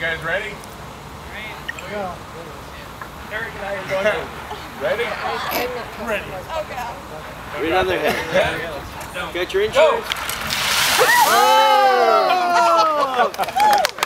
guys ready? Go. Eric and I are going to. Ready? Ready. Oh, God. Read on their head. Got your insurance? Go! Oh!